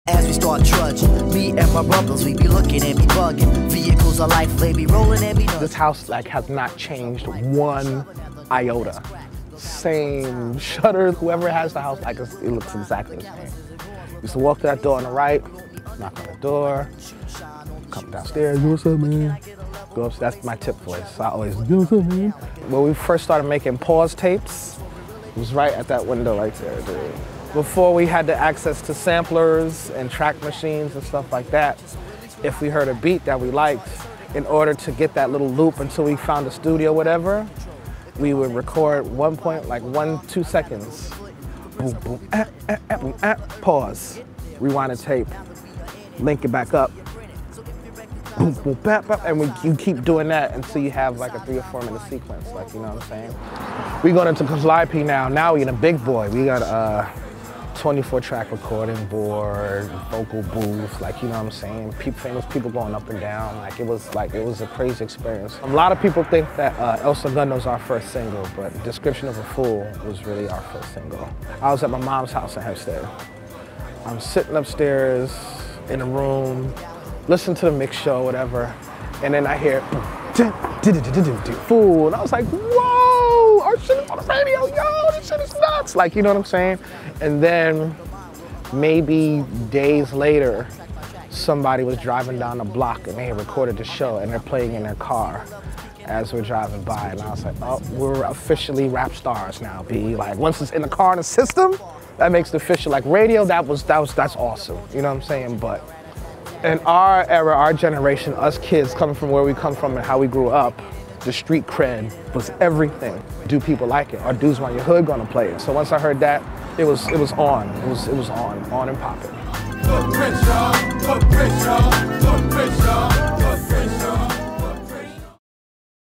As we start trudging, me and my brothers, we be looking and be bugging. Vehicles of life, they be rolling and be nuts. This house like has not changed one iota. Same shutters, whoever has the house, like it looks exactly the same. Used to walk to that door on the right, knock on the door, come downstairs, what's up, man? Go upstairs, that's my tip voice. I always, what's up, man? When we first started making pause tapes, it was right at that window right there, dude. Before we had the access to samplers and track machines and stuff like that, if we heard a beat that we liked, in order to get that little loop until we found a studio, whatever, we would record 1.2 seconds. Boom, boom, pause. Rewind the tape, link it back up. Boom, boom, and you keep doing that until you have like a 3 or 4 minute sequence, like, you know what I'm saying? We going into Calliope now. Now we in a big boy. We got a 24 track recording board, vocal booth, like, you know what I'm saying? Famous people going up and down. Like it was a crazy experience. A lot of people think that El Segundo's our first single, but Description of a Fool was really our first single. I was at my mom's house in Hempstead. I'm sitting upstairs in a room, listening to the mix show, whatever, and then I hear Fool, and I was like, whoa, our shit is on the radio, yo, this shit is nuts, like, you know what I'm saying? And then maybe days later, somebody was driving down the block and they had recorded the show and they're playing in their car as we're driving by, and I was like, oh, we're officially rap stars now, B. Like, once it's in the car in the system, that makes it official. Like radio, that's awesome, you know what I'm saying? But in our era, our generation, us kids coming from where we come from and how we grew up, the street cred was everything. Do people like it? Are dudes around your hood gonna play it? So once I heard that, it was on. It was on and popping.